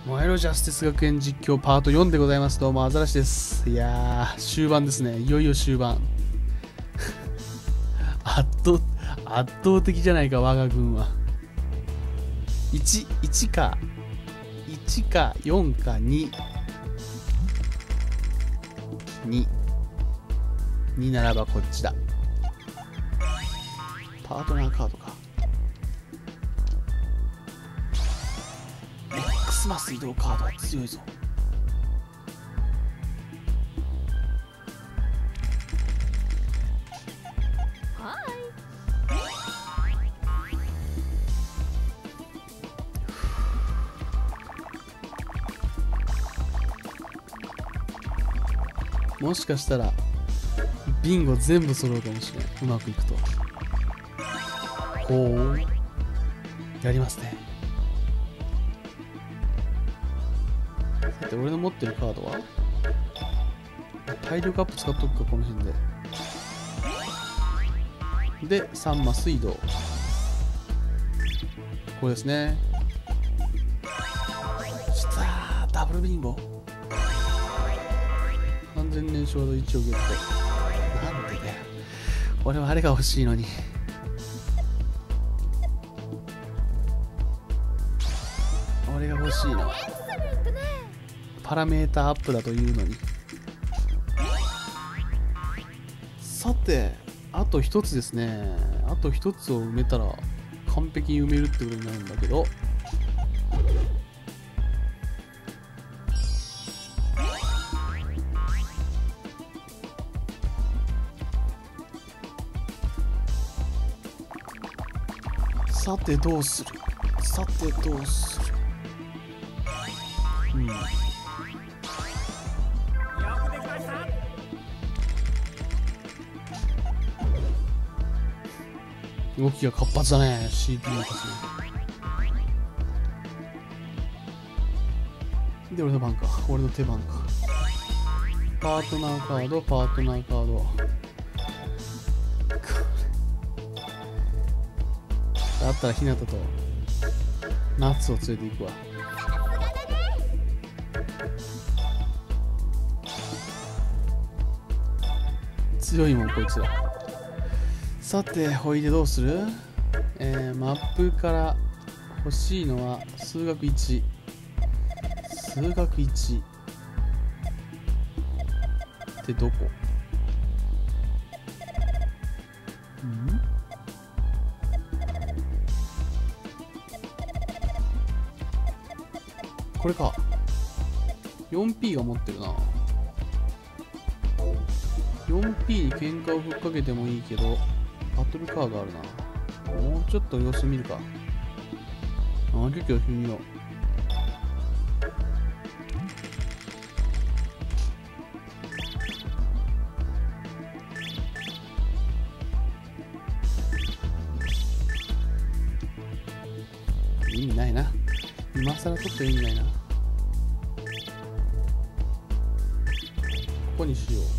燃えろジャスティス学園実況パート4でございます。どうもアザラシです。いやー終盤ですね。いよいよ終盤圧倒的じゃないか我が軍は。1か4か2ならばこっちだ。パートナーカードか。X マス移動カードは強いぞ。もしかしたらビンゴ全部揃うかもしれない。うまくいくと。ほうやりますね。さて俺の持ってるカードは体力アップ使っとくか。この辺で3マス移動。これですね。きたー、ダブルビンゴ。完全燃焼度1をゲット。なんでだよ、俺はあれが欲しいのに。俺が欲しいのはパラメータアップだというのに。さてあと一つですね。あと一つを埋めたら完璧に埋めるってことになるんだけど、さてどうする。動きが活発だね。 CPU の数で俺の番か。俺の手番か。パートナーカードだったらひなたとナッツを連れて行くわ。強いもんこいつら。さてほいでどうする。マップから欲しいのは数学1ってどこ。これか。 4P が持ってるな。 4P に喧嘩をふっかけてもいいけどバトルカードあるな。もうちょっと様子見るか。ちょっと様子見よう。意味ないな。今更取って意味ないな。ここにしよう。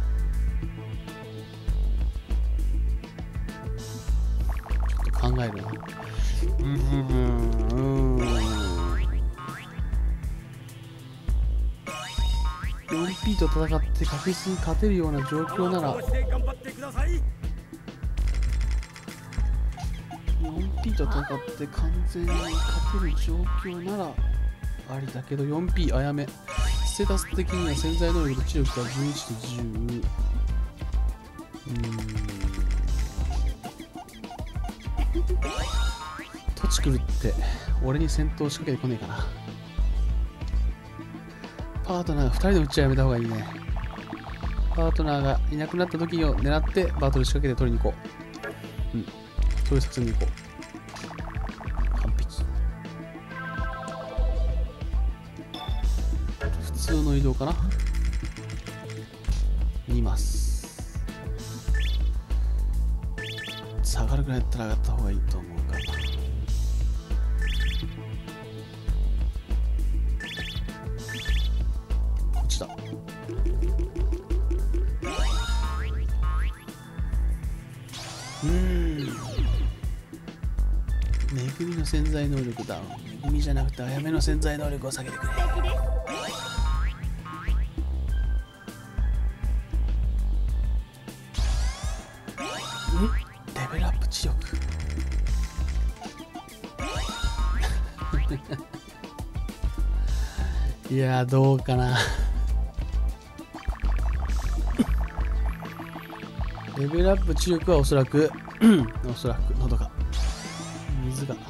ちょっと考えるな。4P と戦って確実に勝てるような状況なら、4P と戦って完全に勝てる状況ならありだけど、 4P あやめ。ステータス的には潜在能力と知力が11と10。土地狂って俺に戦闘仕掛けてこねえかな。パートナーが2人のうちはやめた方がいいね。パートナーがいなくなった時を狙ってバトル仕掛けて取りに行こう。そういう作戦でいこう。完璧。普通の移動かな。2マス下がるぐらいだったら上がった方がいいと思うか。こっちだ。巡首の潜在能力ダウン。耳じゃなくてあやめの潜在能力を下げてくれ。レベルアップ知力。いやーどうかな。レベルアップ知力はおそらく喉が水がちょ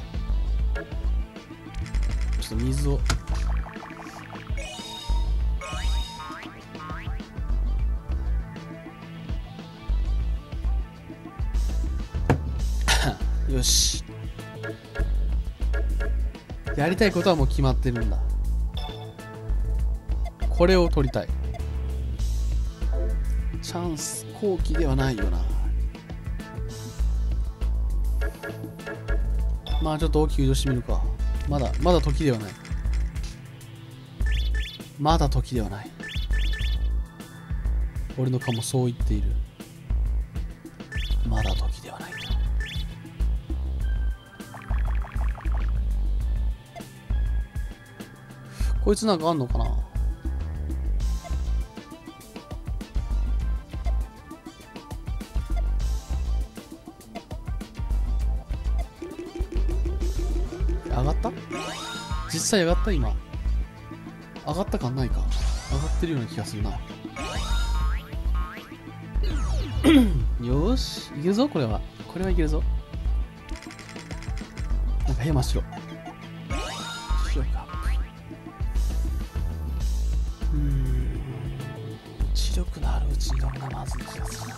っと水をよし、やりたいことはもう決まってるんだ。これを取りたい。チャンス後期ではないよな。まあちょっと大きく移動してみるか。まだ時ではない。まだ時ではない。俺の顔もそう言っている。まだ時ではない。こいつなんかあんのかな。上がった？実際上がった？今上がった感ないか。上がってるような気がするな。よーし、いけるぞ。これはいけるぞ。なんか真っ白か。知力のあるうちにどんなまずい気がするな。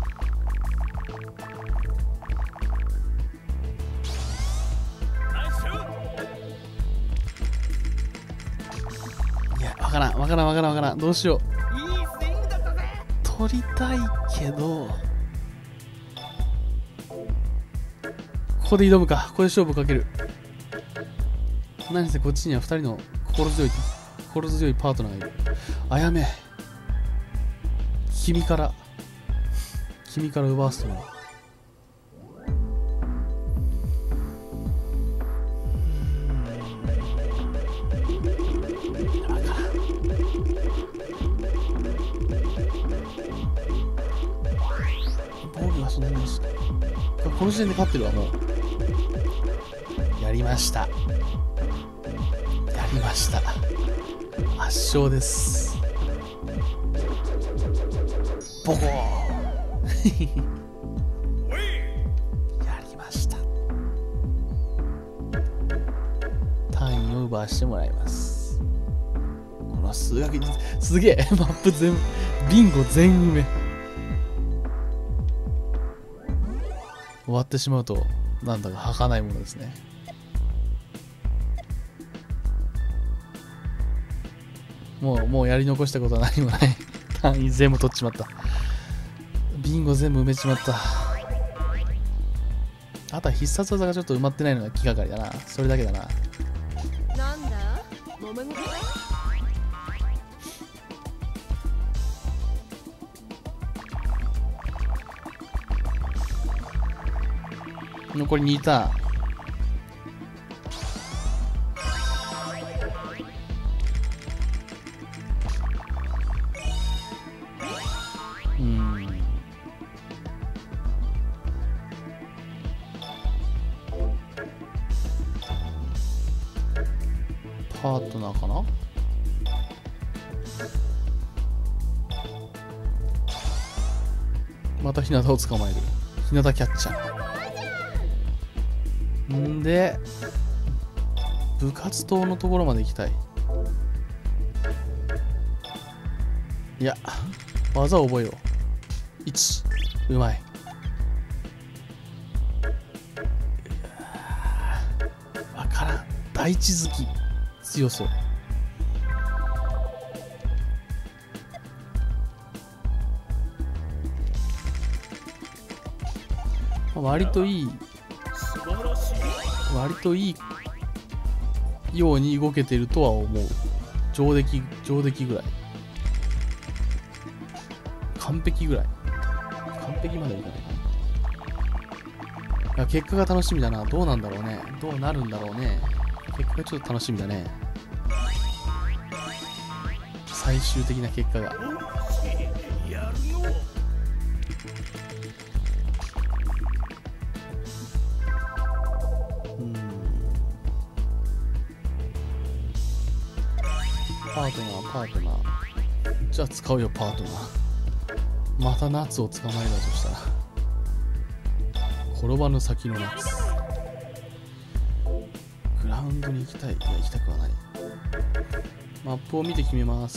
いや、わからん。どうしよう。取りたいけど、ここで挑むか。ここで勝負かける。何せこっちには2人の心強いパートナーがいる。あやめ、君から奪わすとな。防御はそんなにしない。この時点で勝ってるわ。もうやりました。圧勝です。ボコーやりました。単位を奪わしてもらいます。この数学にすげえマップ全部ビンゴ全埋め。終わってしまうとなんだか儚いものですね。もうやり残したことは何もない。単位全部取っちまった。ビンゴ全部埋めちまった。あとは必殺技がちょっと埋まってないのが気がかりだな。それだけだな。 なんだ？揉め事か？ 残り2ターン。パートナーかな。また日向を捕まえる。日向キャッチャーんで部活動のところまで行きたい。いや、技を覚えよう。1、うまい。わからん。大地好き強そう。割といいように動けてるとは思う。上出来ぐらい。完璧ぐらい。完璧まではいかないかな。 や、結果が楽しみだな。どうなんだろうね。どうなるんだろうね。結果がちょっと楽しみだね。最終的な結果が。パートナー、パートナー。じゃあ使うよ、パートナー。また夏を捕まえるとしたら。転ばぬ先の夏。グラウンドに行きたい。いや、行きたくはない。マップを見て決めます。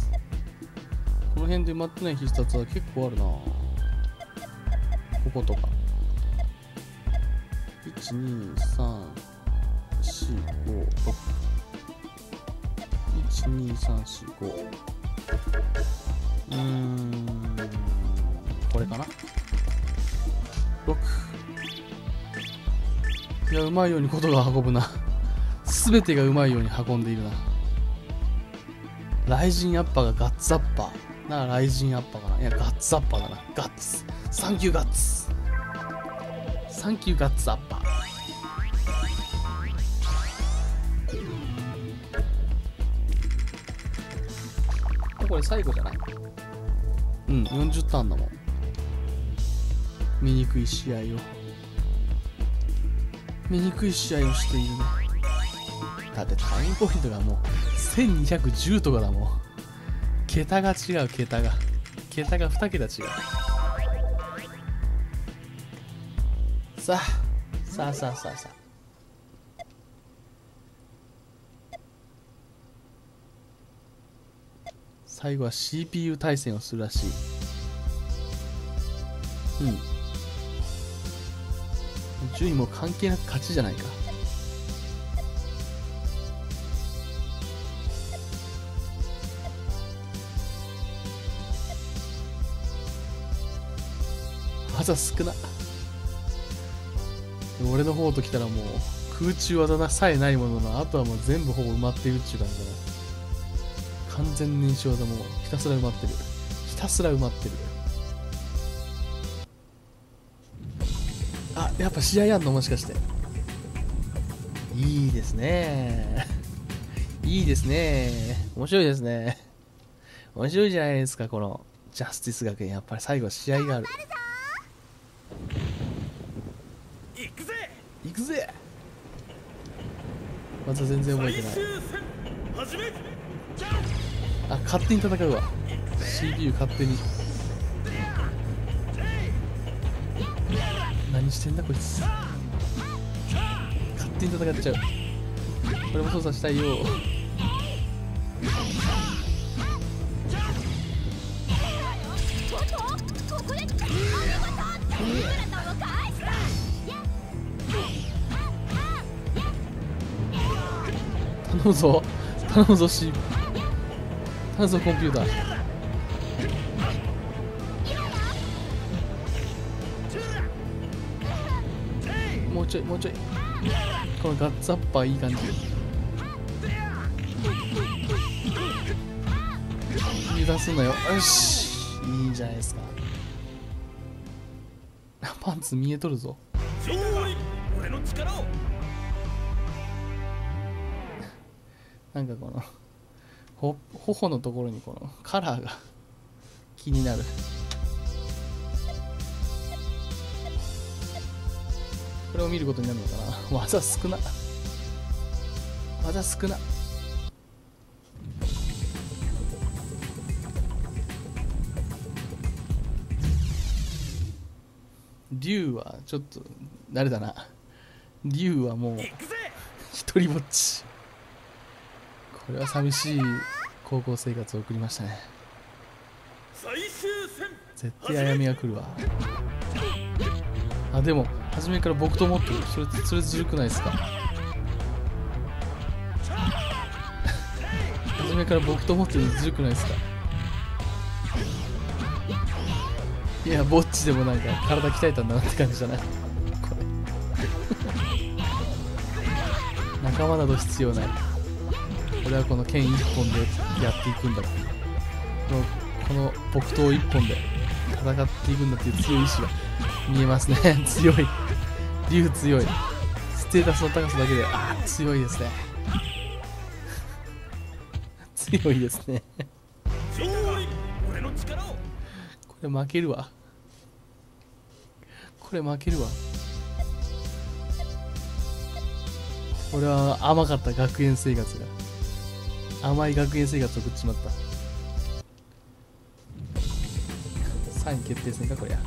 この辺で埋まってない必殺は結構あるな。こことか。1、2、3、4、5、6。1、2、3、4、5。これかな ?6。いや、うまいようにことが運ぶな。すべてがうまいように運んでいるな。ライジンアッパーがガッツアッパー。なあ、ライジンアッパーかな。いや、ガッツアッパーだな。ガッツ。サンキューガッツ。サンキューガッツアッパー。これ最後じゃない？うん、40ターンだもん。醜い試合を。醜い試合をしているね。だってタイムポイントがもう1210とかだもん。桁が違う、桁が。桁が2桁違う。さあ。最後は CPU 対戦をするらしい。順位も関係なく勝ちじゃないか。技少な。俺の方と来たらもう空中技さえないものの、あとはもう全部ほぼ埋まっているっていう感じだな。完全燃焼技もひたすら埋まってる。ひたすら埋まってる。あ、やっぱ試合やんのもしかして。いいですね。いいですね。面白いですね。面白いじゃないですか、このジャスティス学園。やっぱり最後は試合がある。行くぜ。また全然覚えてない。あ、勝手に戦うわ。CPU 勝手に。何してんだこいつ。勝手に戦っちゃう。これも操作したいよ。頼むぞ。頼むぞ、頼むぞ、コンピューター。もうちょい。このガッツアッパーいい感じ。油断すんなよ。よし。いいじゃないですか。パンツ見えとるぞ。なんかこの頬のところにこのカラーが気になる。これを見ることになるのかな。技少な。竜はちょっと誰だな。竜はもう一人ぼっち。これは寂しい高校生活を送りましたね。絶対あやめが来るわ。あ、でも初めから僕と思ってる。それずるくないですか。初めから僕と思ってるのずるくないですか。いや、ぼっちでもないから体鍛えたんだなって感じじゃないこれ。仲間など必要ない。俺はこの剣一本でやっていくんだ。この木刀一本で戦っていくんだっていう強い意志が見えますね。強い。 竜強い。ステータスの高さだけで、強いですね。強いですね。これ負けるわ。これ負けるわ。俺は甘かった学園生活が。甘い学園生活を送ってしまった。3位決定戦かこりゃ。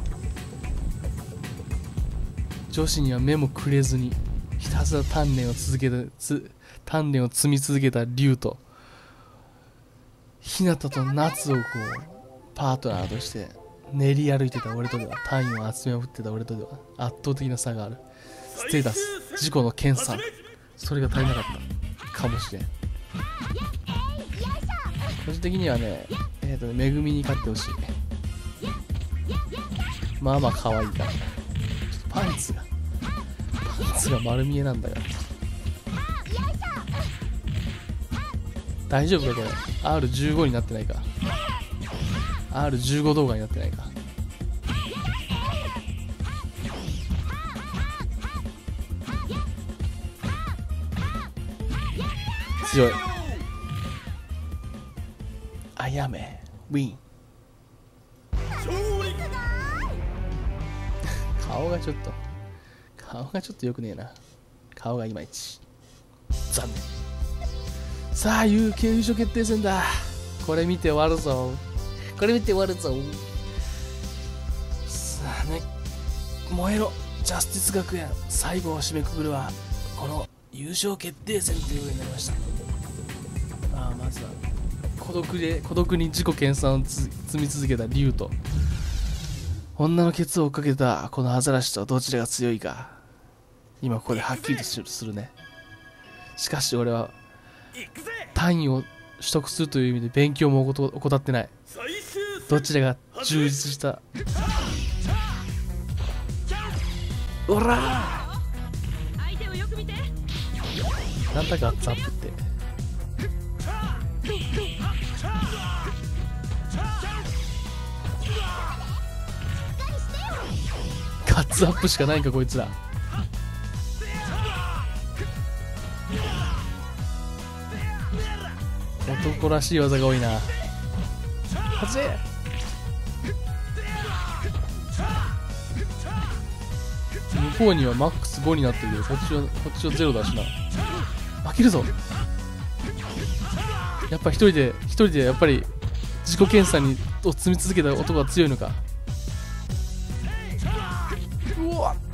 女子には目もくれずにひたすら鍛錬を積み続けた竜と日向と夏をこうパートナーとして練り歩いてた俺とでは、単位を集めを振ってた俺とでは圧倒的な差がある。ステータス、自己の研鑽、それが足りなかったかもしれん。個人的にはね、めぐみに勝ってほしい。まあまあ可愛いから。ちょっとパンツが丸見えなんだから。大丈夫かこれ。 R15 になってないか。 R15 動画になってないか。強い。あやめウィン。顔がちょっとよくねえな。顔がいまいち残念。さあ優勝決定戦だ。これ見て終わるぞ。さあね、燃えろジャスティス学園。最後を締めくくるはこの優勝決定戦ということになりました。まずは孤独に自己研鑽を積み続けた竜と女のケツを追っかけたこのアザラシとどちらが強いか、今ここではっきりとするね。しかし俺は単位を取得するという意味で勉強も怠ってない。どちらが充実した。おらーなんだかザップってガッツアップしかないんかこいつら。男らしい技が多いな。はずれ。向こうにはマックス5になってるけど、こっちは0だしな。負けるぞ。やっぱ一人でやっぱり自己研鑽を積み続けた男が強いのか。うわっ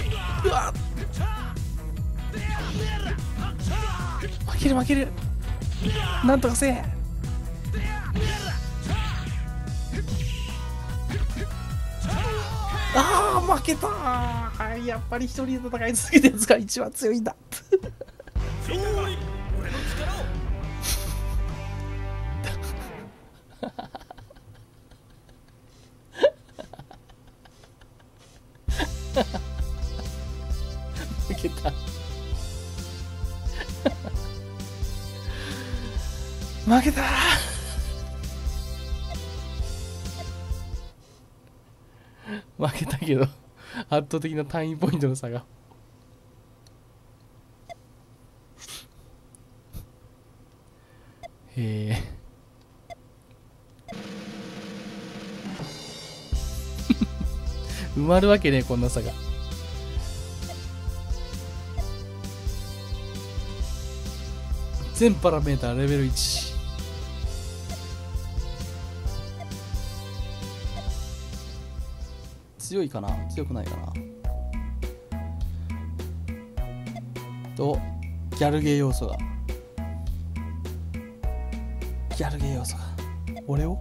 負ける。なんとかせえ。負けたー。やっぱり一人で戦い続けたやつが一番強いんだ。負けた。負けた。負けたけど圧倒的な単位ポイントの差が。へえ。埋まるわけねえこんな差が。全パラメーターレベル1。強いかな強くないかな。とギャルゲー要素が俺を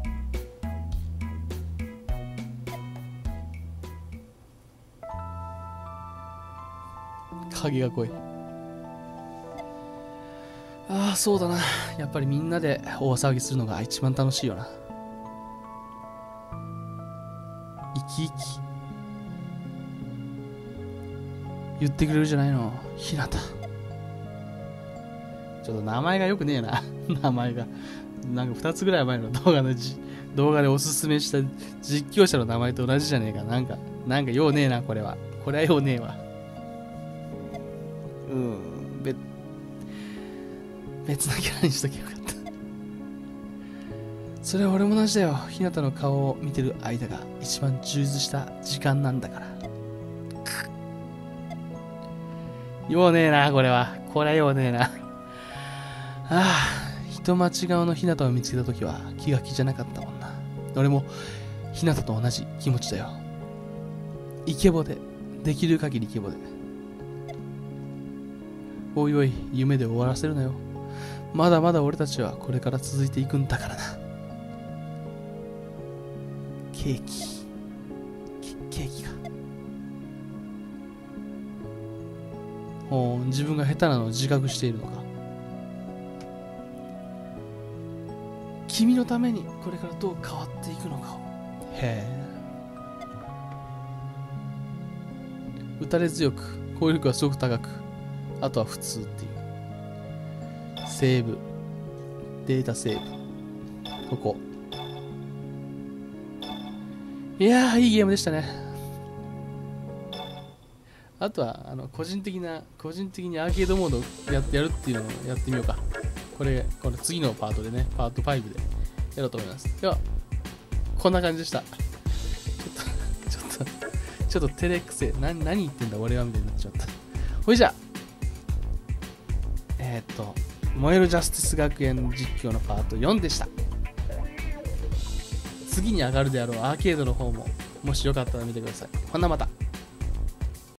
影が濃い。そうだな。やっぱりみんなで大騒ぎするのが一番楽しいよな。生き生き言ってくれるじゃないのひなた。ちょっと名前がよくねえな。名前がなんか2つぐらい前の動画でおすすめした実況者の名前と同じじゃねえか。なんかようねえな。これはようねえわ。 別のキャラにしときゃよかった。それは俺も同じだよ。ひなたの顔を見てる間が一番充実した時間なんだから。ようねえな、これは。これはようねえな。ああ、人待ち顔のひなたを見つけたときは気が気じゃなかったもんな。俺もひなたと同じ気持ちだよ。イケボで、できる限りイケボで。おいおい、夢で終わらせるなよ。まだまだ俺たちはこれから続いていくんだからな。ケーキか。自分が下手なのを自覚しているのか。君のためにこれからどう変わっていくのかを。へえ。打たれ強く、攻撃力はすごく高く、あとは普通っていう。セーブ、データセーブ、ここ。いやー、いいゲームでしたね。あとは個人的にアーケードモードをやるっていうのをやってみようか。これ次のパートでね、パート5でやろうと思います。では、こんな感じでした。ちょっと照れくせえ。何言ってんだ俺はみたいになっちゃった。ほいじゃ燃えるジャスティス学園実況のパート4でした。次に上がるであろうアーケードの方ももしよかったら見てください。ほんなまた。